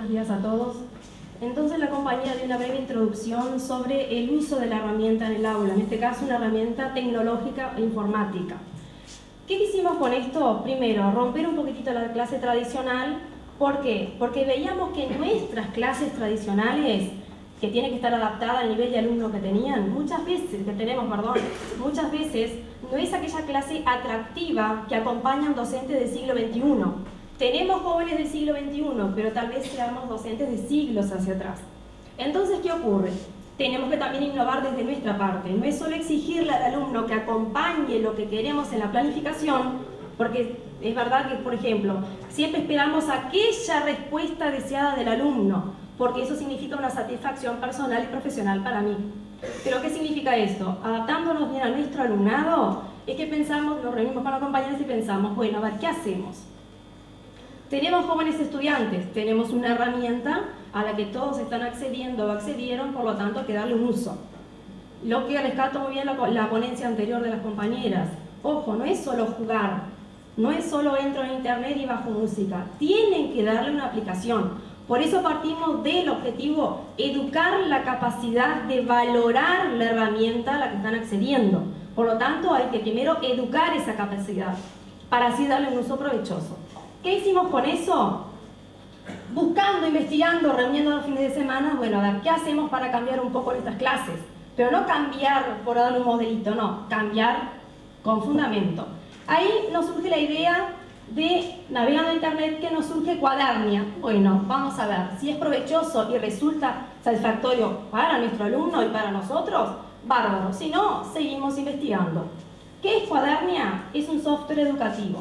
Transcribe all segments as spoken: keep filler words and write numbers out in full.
buenos días a todos. Entonces la compañera dio una breve introducción sobre el uso de la herramienta en el aula, en este caso una herramienta tecnológica e informática. ¿Qué hicimos con esto? Primero, romper un poquitito la clase tradicional. ¿Por qué? Porque veíamos que nuestras clases tradicionales, que tienen que estar adaptadas al nivel de alumno que tenían, muchas veces, que tenemos, perdón, muchas veces no es aquella clase atractiva que acompaña a un docente del siglo veintiuno. Tenemos jóvenes del siglo veintiuno, pero tal vez seamos docentes de siglos hacia atrás. Entonces, ¿qué ocurre? Tenemos que también innovar desde nuestra parte. No es solo exigirle al alumno que acompañe lo que queremos en la planificación, porque es verdad que, por ejemplo, siempre esperamos aquella respuesta deseada del alumno, porque eso significa una satisfacción personal y profesional para mí. ¿Pero qué significa esto? Adaptándonos bien a nuestro alumnado, es que pensamos, nos reunimos con los compañeros y pensamos, bueno, a ver, ¿qué hacemos? Tenemos jóvenes estudiantes, tenemos una herramienta a la que todos están accediendo o accedieron, por lo tanto hay que darle un uso. Lo que rescato muy bien la, la ponencia anterior de las compañeras. Ojo, no es solo jugar, no es solo entro en internet y bajo música, tienen que darle una aplicación. Por eso partimos del objetivo, educar la capacidad de valorar la herramienta a la que están accediendo. Por lo tanto, hay que primero educar esa capacidad, para así darle un uso provechoso. ¿Qué hicimos con eso? Buscando, investigando, reuniendo los fines de semana, bueno, a ver, ¿qué hacemos para cambiar un poco nuestras clases? Pero no cambiar por dar un modelito, no, cambiar con fundamento. Ahí nos surge la idea de, navegando en internet, que nos surge Cuadernia. Bueno, vamos a ver, si es provechoso y resulta satisfactorio para nuestro alumno y para nosotros, bárbaro. Si no, seguimos investigando. ¿Qué es Cuadernia? Es un software educativo.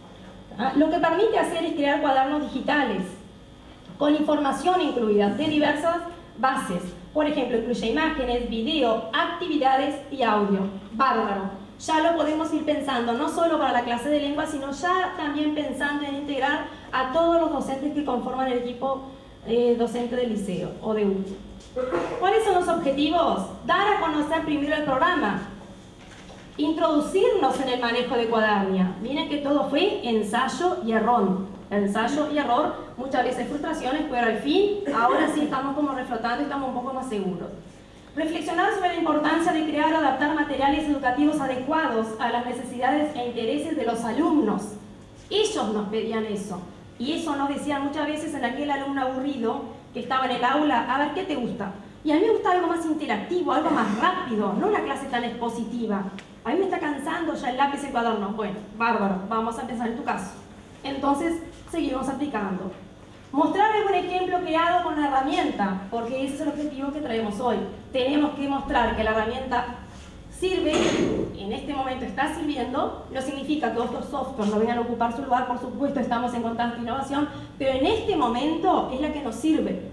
Lo que permite hacer es crear cuadernos digitales con información incluida de diversas bases. Por ejemplo, incluye imágenes, video, actividades y audio. Bárbaro. Ya lo podemos ir pensando, no solo para la clase de lengua, sino ya también pensando en integrar a todos los docentes que conforman el equipo eh, docente del liceo o de U T U. ¿Cuáles son los objetivos? Dar a conocer primero el programa. Introducirnos en el manejo de Cuadernia. Miren que todo fue ensayo y error. Ensayo y error, muchas veces frustraciones, pero al fin, ahora sí estamos como reflotando y estamos un poco más seguros. Reflexionar sobre la importancia de crear o adaptar materiales educativos adecuados a las necesidades e intereses de los alumnos. Ellos nos pedían eso. Y eso nos decían muchas veces en aquel alumno aburrido que estaba en el aula, a ver, ¿qué te gusta? Y a mí me gusta algo más interactivo, algo más rápido, no una clase tan expositiva. A mí me está cansando ya el lápiz y el cuaderno. Bueno, bárbaro, vamos a empezar en tu caso. Entonces, seguimos aplicando. Mostrar algún ejemplo creado con la herramienta, porque ese es el objetivo que traemos hoy. Tenemos que mostrar que la herramienta sirve, en este momento está sirviendo, no significa que otros softwares no vengan a ocupar su lugar, por supuesto estamos en constante innovación, pero en este momento es la que nos sirve.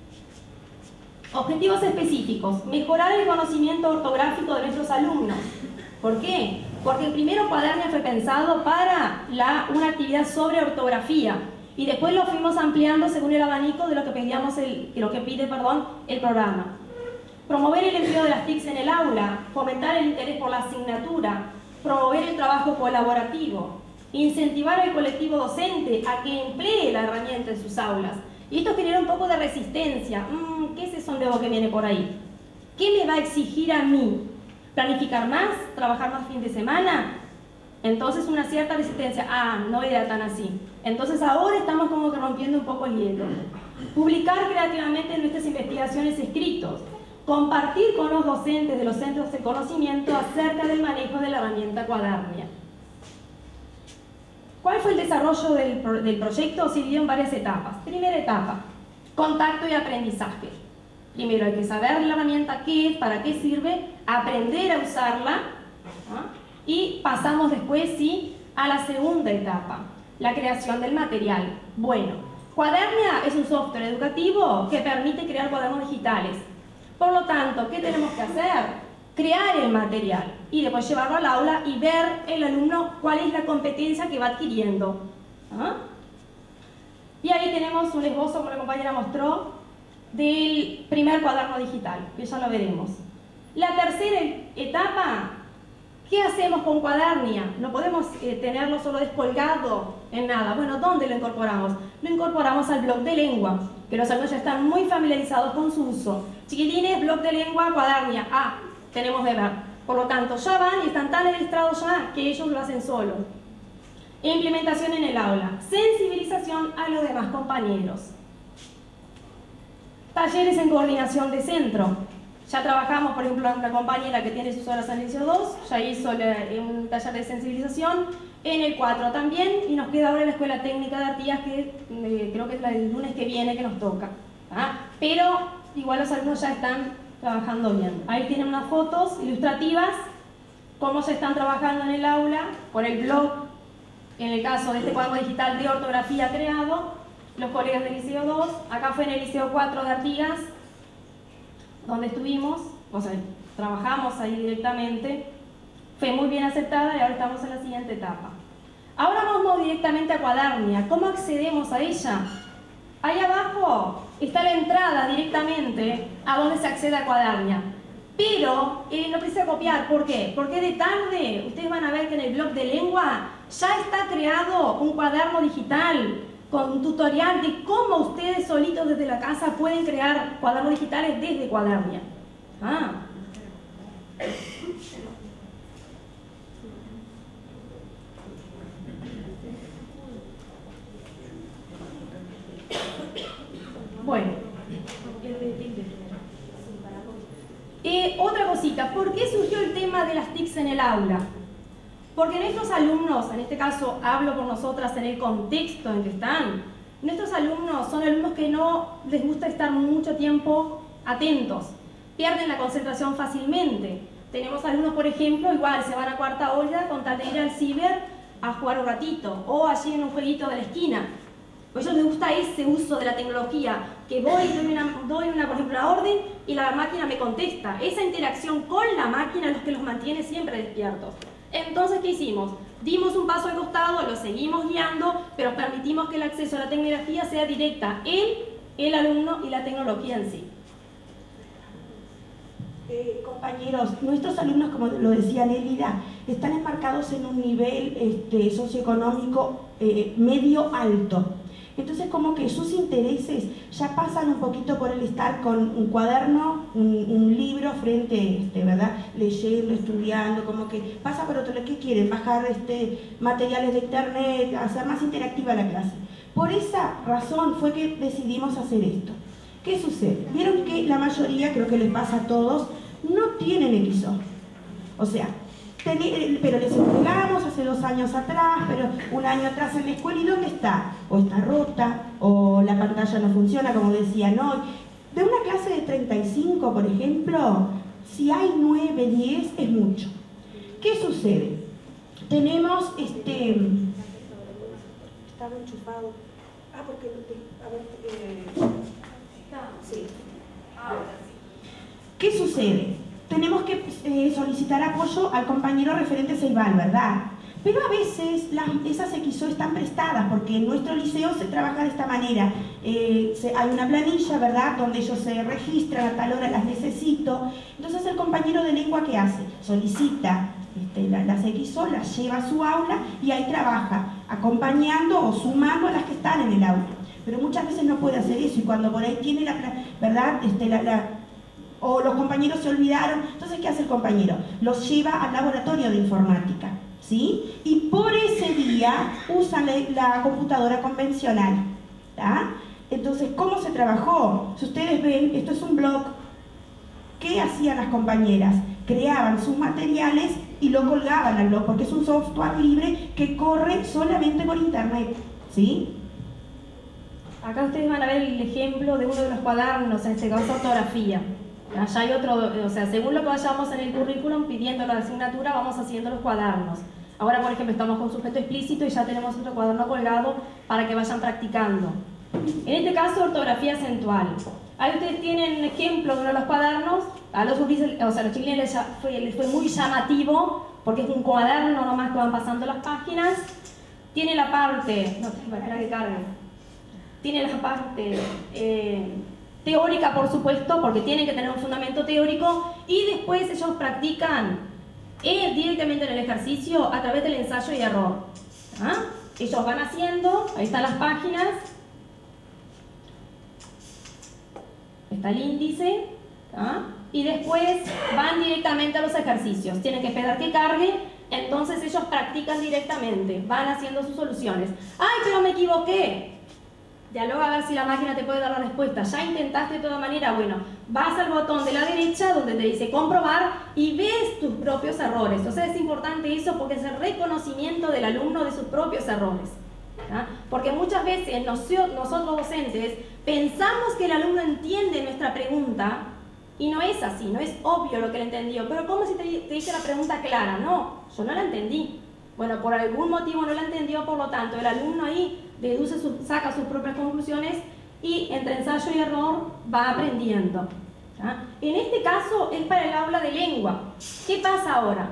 Objetivos específicos. Mejorar el conocimiento ortográfico de nuestros alumnos. ¿Por qué? Porque el primero Cuadernia fue pensado para la, una actividad sobre ortografía y después lo fuimos ampliando según el abanico de lo que, pedíamos el, lo que pide perdón, el programa. Promover el empleo de las T I Cs en el aula, fomentar el interés por la asignatura, promover el trabajo colaborativo, incentivar al colectivo docente a que emplee la herramienta en sus aulas. Y esto genera un poco de resistencia. Mm, ¿Qué es eso nuevo que viene por ahí? ¿Qué me va a exigir a mí? ¿Planificar más? ¿Trabajar más fin de semana? Entonces una cierta resistencia. Ah, no era tan así. Entonces ahora estamos como que rompiendo un poco el hielo. Publicar creativamente nuestras investigaciones escritos. Compartir con los docentes de los centros de conocimiento acerca del manejo de la herramienta Cuadernia. ¿Cuál fue el desarrollo del, del proyecto? Se dividió en varias etapas. Primera etapa, contacto y aprendizaje. Primero hay que saber la herramienta qué es, para qué sirve, aprender a usarla, ¿no? Y pasamos después, sí, a la segunda etapa, la creación del material. Bueno, Cuadernia es un software educativo que permite crear cuadernos digitales. Por lo tanto, ¿qué tenemos que hacer? Crear el material y después llevarlo al aula y ver el alumno cuál es la competencia que va adquiriendo. ¿Ah? Y ahí tenemos un esbozo, como la compañera mostró, del primer cuaderno digital, que ya lo veremos. La tercera etapa, ¿qué ¿Qué hacemos con Cuadernia? No podemos eh, tenerlo solo descolgado en nada. Bueno, ¿dónde lo incorporamos? Lo incorporamos al blog de lengua, que los alumnos ya están muy familiarizados con su uso. Chiquilines, blog de lengua, Cuadernia. Ah, tenemos deber. Por lo tanto, ya van y están tan adiestrados ya que ellos lo hacen solos. Implementación en el aula. Sensibilización a los demás compañeros. Talleres en coordinación de centro. Ya trabajamos, por ejemplo, una compañera que tiene sus horas en el liceo dos, ya hizo un taller de sensibilización, en el cuatro también, y nos queda ahora la Escuela Técnica de Artigas, que eh, creo que es la del lunes que viene que nos toca. ¿Ah? Pero igual los alumnos ya están trabajando bien. Ahí tienen unas fotos ilustrativas, cómo se están trabajando en el aula, por el blog, en el caso de este cuaderno digital de ortografía creado, los colegas del liceo dos, acá fue en el liceo cuatro de Artigas, donde estuvimos, o sea, trabajamos ahí directamente, fue muy bien aceptada y ahora estamos en la siguiente etapa. Ahora vamos directamente a Cuadernia. ¿Cómo accedemos a ella? Ahí abajo está la entrada directamente a donde se accede a Cuadernia. Pero eh, no precisa copiar. ¿Por qué? Porque de tarde ustedes van a ver que en el blog de lengua ya está creado un cuaderno digital con un tutorial de cómo ustedes solitos desde la casa pueden crear cuadernos digitales desde Cuadernia. Ah. Bueno. Eh, otra cosita, ¿por qué surgió el tema de las T I Cs en el aula? Porque nuestros alumnos, en este caso hablo por nosotras en el contexto en que están, nuestros alumnos son alumnos que no les gusta estar mucho tiempo atentos, pierden la concentración fácilmente. Tenemos alumnos, por ejemplo, igual se van a cuarta ola con tal de ir al ciber a jugar un ratito, o allí en un jueguito de la esquina. A ellos les gusta ese uso de la tecnología, que voy, doy una, doy una, por ejemplo, una orden y la máquina me contesta. Esa interacción con la máquina es lo que los mantiene siempre despiertos. Entonces, ¿qué hicimos? Dimos un paso al costado, lo seguimos guiando, pero permitimos que el acceso a la tecnología sea directa en el alumno y la tecnología en sí. Eh, compañeros, nuestros alumnos, como lo decía Nélida, están enmarcados en un nivel este, socioeconómico eh, medio alto. Entonces, como que sus intereses ya pasan un poquito por el estar con un cuaderno, un, un libro frente, este, ¿verdad? Leyendo, estudiando, como que pasa por otro lado. ¿Qué quieren? Bajar este, materiales de internet, hacer más interactiva la clase. Por esa razón fue que decidimos hacer esto. ¿Qué sucede? Vieron que la mayoría, creo que les pasa a todos, no tienen el I S O. O sea, pero les entregamos hace dos años atrás, pero un año atrás en la escuela, ¿y dónde está? O está rota, o la pantalla no funciona, como decían hoy. De una clase de treinta y cinco, por ejemplo, si hay nueve, diez, es mucho. ¿Qué sucede? Tenemos este... Estaba enchufado. Ah, porque no te... A ver... Eh... Sí. ¿Qué sucede? Tenemos que eh, solicitar apoyo al compañero referente Ceibal, ¿verdad? Pero a veces las, esas X O están prestadas, porque en nuestro liceo se trabaja de esta manera. Eh, se, hay una planilla, ¿verdad?, donde ellos se registran, a tal hora las necesito. Entonces el compañero de lengua, ¿qué hace? Solicita este, la, las X O, las lleva a su aula y ahí trabaja, acompañando o sumando a las que están en el aula. Pero muchas veces no puede hacer eso, y cuando por ahí tiene la, ¿verdad?, este, la, la o los compañeros se olvidaron, entonces ¿qué hace el compañero? Los lleva al laboratorio de informática, ¿sí? Y por ese día usan la, la computadora convencional, ¿tá? Entonces, ¿cómo se trabajó? Si ustedes ven, esto es un blog. ¿Qué hacían las compañeras? Creaban sus materiales y lo colgaban al blog, porque es un software libre que corre solamente por internet, ¿sí? Acá ustedes van a ver el ejemplo de uno de los cuadernos, en este caso ortografía. Allá hay otro, o sea, según lo que vayamos en el currículum pidiendo la asignatura, vamos haciendo los cuadernos. Ahora, por ejemplo, estamos con sujeto explícito y ya tenemos otro cuaderno colgado para que vayan practicando. En este caso, ortografía acentual. Ahí ustedes tienen un ejemplo de uno de los cuadernos. A los, o sea, a los chiquilines les fue, les fue muy llamativo, porque es un cuaderno nomás que van pasando las páginas. Tiene la parte, no, espera que cargue. Tiene la parte... Eh, teórica, por supuesto, porque tienen que tener un fundamento teórico, y después ellos practican es directamente en el ejercicio a través del ensayo y error. ¿Ah? Ellos van haciendo, ahí están las páginas, está el índice, ¿ah? Y después van directamente a los ejercicios. Tienen que esperar que cargue, entonces ellos practican directamente, van haciendo sus soluciones. ¡Ay, pero me equivoqué! Dialoga a ver si la máquina te puede dar la respuesta. Ya intentaste de toda manera, bueno, vas al botón de la derecha donde te dice comprobar y ves tus propios errores. O sea, es importante eso porque es el reconocimiento del alumno de sus propios errores. ¿Ah? Porque muchas veces nosotros docentes pensamos que el alumno entiende nuestra pregunta y no es así, no es obvio lo que él entendió. Pero ¿cómo si te, te hice la pregunta clara? No, yo no la entendí. Bueno, por algún motivo no la entendió, por lo tanto, el alumno ahí deduce, su, saca sus propias conclusiones y entre ensayo y error va aprendiendo. ¿Ah? En este caso es para el aula de lengua. ¿Qué pasa ahora?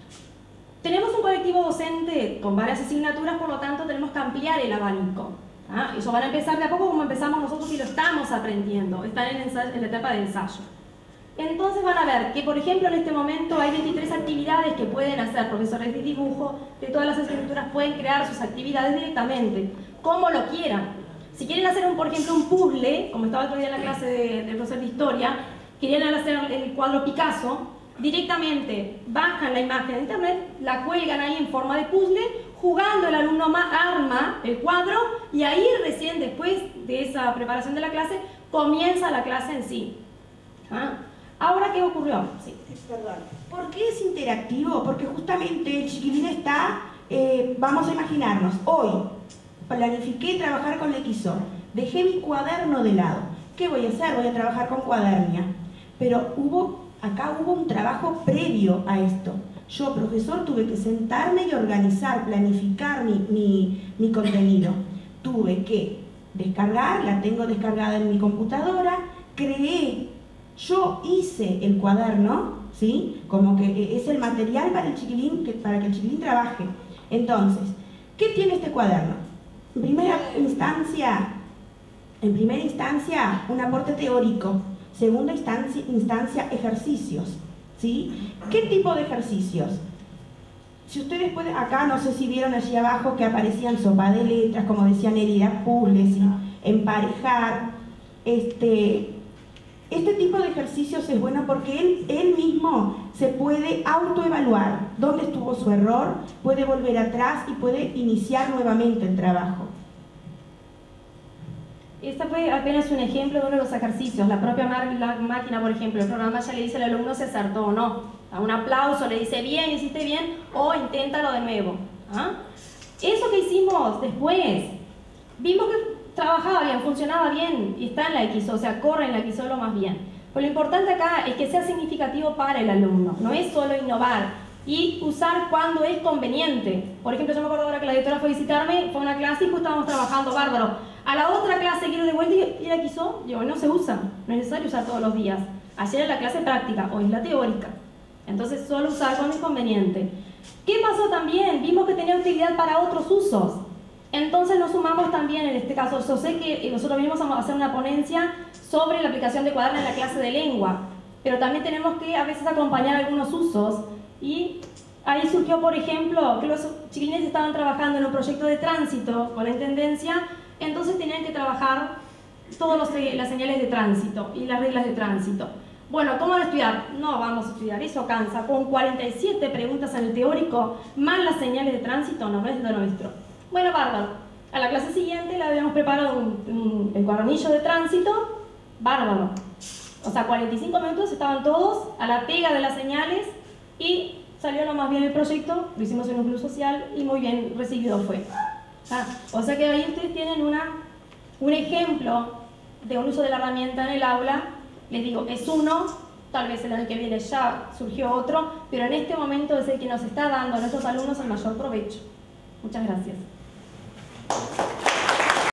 Tenemos un colectivo docente con varias asignaturas, por lo tanto tenemos que ampliar el abanico. ¿Ah? Ellos van a empezar de a poco como empezamos nosotros y lo estamos aprendiendo. Están en, ensayo, en la etapa de ensayo. Entonces van a ver que, por ejemplo, en este momento hay veintitrés actividades que pueden hacer profesores de dibujo, de todas las asignaturas pueden crear sus actividades directamente, como lo quieran. Si quieren hacer, un, por ejemplo, un puzzle, como estaba el otro día en la clase de, del profesor de historia, querían hacer el cuadro Picasso, directamente bajan la imagen de internet, la cuelgan ahí en forma de puzzle, jugando el alumno arma el cuadro y ahí recién después de esa preparación de la clase comienza la clase en sí. ¿Ah? Ahora, ¿qué ocurrió? Sí. Perdón. ¿Por qué es interactivo? Porque justamente el chiquilín está, eh, vamos a imaginarnos, hoy planifiqué trabajar con Lequisol, dejé mi cuaderno de lado. ¿Qué voy a hacer? Voy a trabajar con Cuadernia. Pero hubo, acá hubo un trabajo previo a esto. Yo, profesor, tuve que sentarme y organizar, planificar mi, mi, mi contenido. Tuve que descargar, la tengo descargada en mi computadora, creé. Yo hice el cuaderno, ¿sí? Como que es el material para, el chiquilín, que, para que el chiquilín trabaje. Entonces, ¿qué tiene este cuaderno? En primera instancia, en primera instancia, un aporte teórico. Segunda instancia, instancia ejercicios, ¿sí? ¿Qué tipo de ejercicios? Si ustedes pueden, acá no sé si vieron allí abajo que aparecían sopa de letras, como decía Nelida, puzzles, ¿sí? Emparejar, este... Este tipo de ejercicios es bueno porque él, él mismo se puede autoevaluar dónde estuvo su error, puede volver atrás y puede iniciar nuevamente el trabajo. Este fue apenas un ejemplo de uno de los ejercicios. La propia la máquina, por ejemplo, el programa ya le dice al alumno si acertó o no. A un aplauso, le dice bien, hiciste bien, o inténtalo de nuevo. ¿Ah? Eso que hicimos después, vimos que trabajaba bien, funcionaba bien y está en la X O, o sea, corre en la X O lo más bien. Pero lo importante acá es que sea significativo para el alumno, no es solo innovar y usar cuando es conveniente. Por ejemplo, yo me acuerdo ahora que la directora fue a visitarme, fue a una clase y justo estábamos trabajando bárbaro. A la otra clase quiero de vuelta y la X O, digo, no se usa, no es necesario usar todos los días. Ayer era la clase práctica, hoy es la teórica. Entonces solo usar cuando es conveniente. ¿Qué pasó también? Vimos que tenía utilidad para otros usos. Entonces nos sumamos también en este caso. Yo sé que nosotros venimos a hacer una ponencia sobre la aplicación de Cuaderno en la clase de lengua, pero también tenemos que a veces acompañar algunos usos y ahí surgió, por ejemplo, que los chiquilines estaban trabajando en un proyecto de tránsito con la intendencia, entonces tenían que trabajar todas las señales de tránsito y las reglas de tránsito. Bueno, ¿cómo van a estudiar? No vamos a estudiar, eso cansa. Con cuarenta y siete preguntas en el teórico, más las señales de tránsito, no, no es de nuestro. Bueno, bárbaro. A la clase siguiente le habíamos preparado un, un, el cuadernillo de tránsito, bárbaro. O sea, cuarenta y cinco minutos estaban todos a la pega de las señales y salió lo más bien el proyecto, lo hicimos en un club social y muy bien recibido fue. Ah, o sea que ahí ustedes tienen una, un ejemplo de un uso de la herramienta en el aula. Les digo, es uno, tal vez el año que viene ya surgió otro, pero en este momento es el que nos está dando a nuestros alumnos el mayor provecho. Muchas gracias.